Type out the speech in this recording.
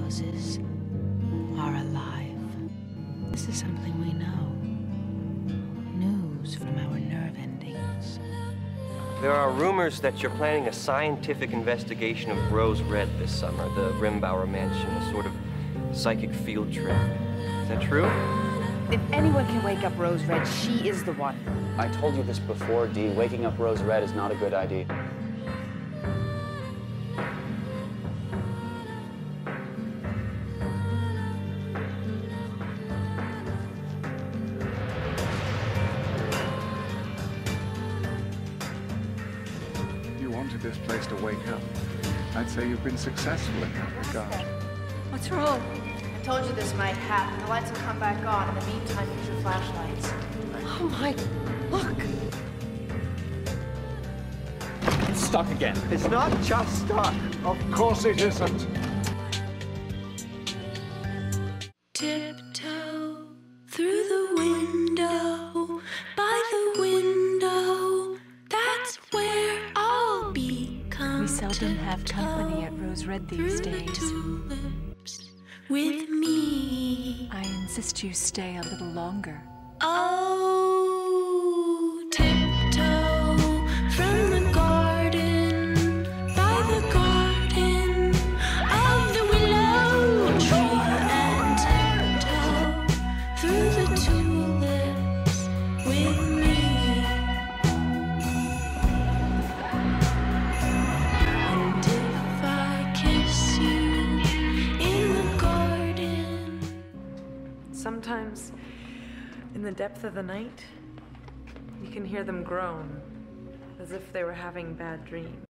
houses are alive. This is something we know. News from our nerve endings. There are rumors that you're planning a scientific investigation of Rose Red this summer, the Rimbauer Mansion, a sort of psychic field trip. Is that true? If anyone can wake up Rose Red, she is the one. I told you this before, Dee. Waking up Rose Red is not a good idea. You wanted this place to wake up. I'd say you've been successful in that regard. What's wrong? I told you this might happen. The lights will come back on. In the meantime, use your flashlights. Oh my, look! It's stuck again. It's not just stuck. Of course it isn't. Tiptoe through the window, by the window, that's where I'll be comfortable. We seldom have company at Rose Red these days. With me. I insist you stay a little longer. Oh, tiptoe from the garden, by the garden of the willow tree, and tiptoe through the tulips with me. And if I kiss you in the garden. Sometimes, in the depth of the night, you can hear them groan, as if they were having bad dreams.